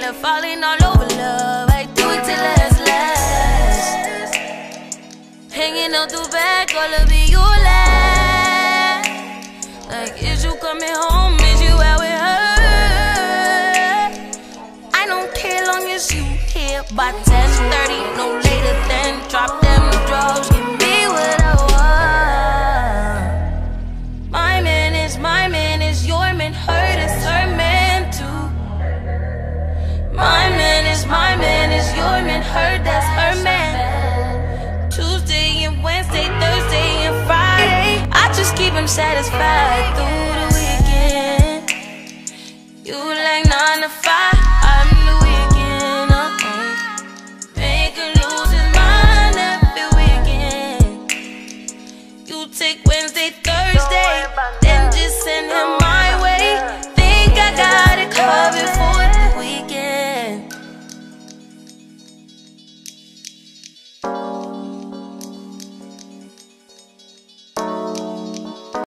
yeah, falling all over love. I do it till it's last. Hanging out the back, all of it you last. Like, is you coming home? Is you out with her? I don't care long as you here by 10:30, no later than drop them drugs. Give me what I want. My man is your man. Her is her man too. My man is your man. Her, that's her man. Tuesday and Wednesday, Thursday and Friday, I just keep him satisfied.